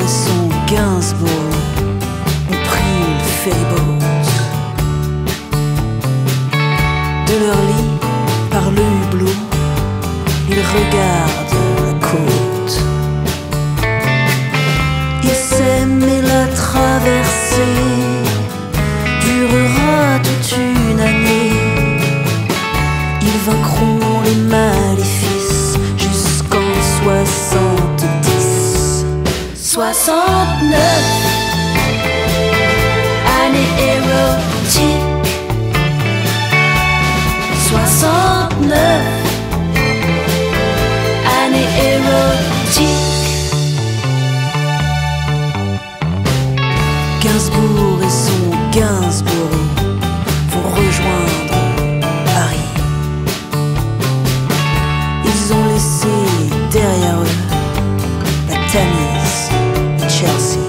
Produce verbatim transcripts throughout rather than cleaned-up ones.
et son Gainsbourg ont pris le ferryboat. De leur lit, par le hublot, ils regardent la côte. Ils s'aiment et la traversée durera toute une année. Ils vaincront les maléfices jusqu'en soixante-dix. Soixante-neuf, année érotique. Soixante-neuf, année érotique. Gainsbourg et son Gainsbourg vont rejoindre Paris. Ils ont laissé derrière eux la Tamise et Chelsea.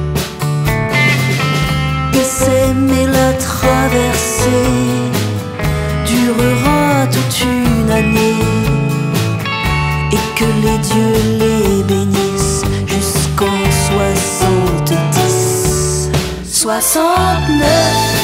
Ils s'aiment et la traversée durera toute une année, et que les dieux les bénissent jusqu'en soixante-dix. Soixante-neuf,